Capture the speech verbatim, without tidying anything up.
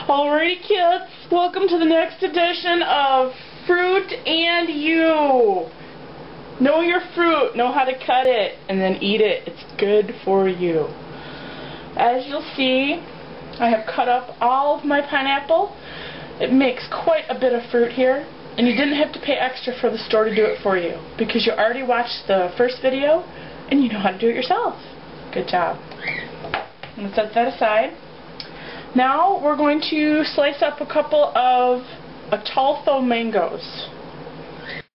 Alrighty kids, welcome to the next edition of Fruit and You. Know your fruit, know how to cut it, and then eat it. It's good for you. As you'll see, I have cut up all of my pineapple. It makes quite a bit of fruit here, and you didn't have to pay extra for the store to do it for you, because you already watched the first video, and you know how to do it yourself. Good job. I'm going to set that aside. Now we're going to slice up a couple of Ataulfo mangoes.